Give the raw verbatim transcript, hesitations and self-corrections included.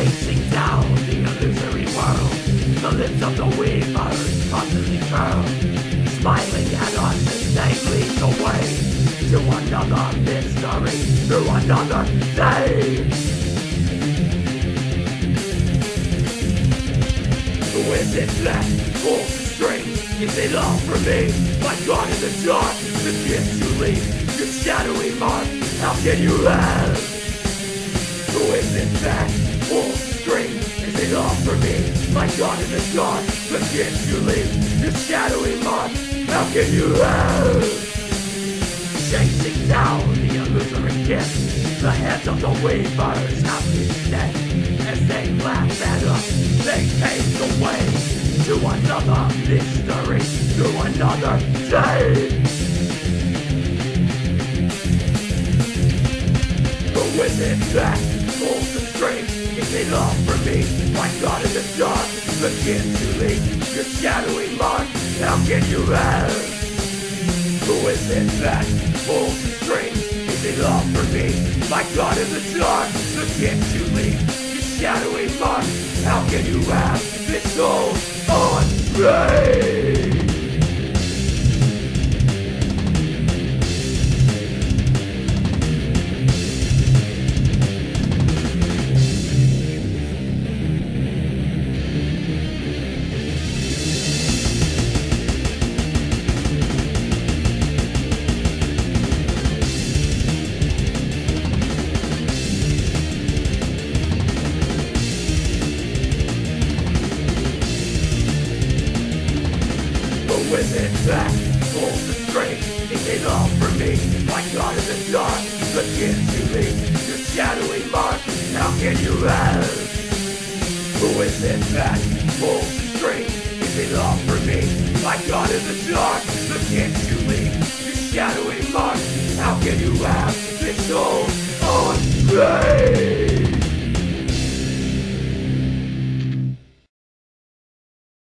chasing down the illusory world. The lips of the weavers constantly curl, smiling at us as they lead the way to another mystery, through another day. Who is it that pulls the strings? Is it all for me? My God, in the dark, the gifts you leave, your shadowy mark, how can you have? Who is it that pulls the strings? Is it all for me? My God, in the dark, the gifts you leave, your shadowy mark, how can you have? Chasing down the illusory gifts, the heads of the weavers have been dead. As they laugh at us, they pave the way to another mystery, to another day. Who is it that pulls the strings? Is it all for me? My God, in the dark, the gifts you leave, your shadowy mark, how can you have? Who is it that pulls the strings? Is it all for me? My God, in the dark, the gifts you leave, your shadowy mark, how can you have this gold on me? Who is it that pulls the strings? Is it all for me? My God, in the dark, the gifts you leave, your shadowy mark, how can you have? Who is it that pulls the strings? Is it all for me? My God, in the dark, the gifts you leave, your shadowy mark, how can you have this gold on me?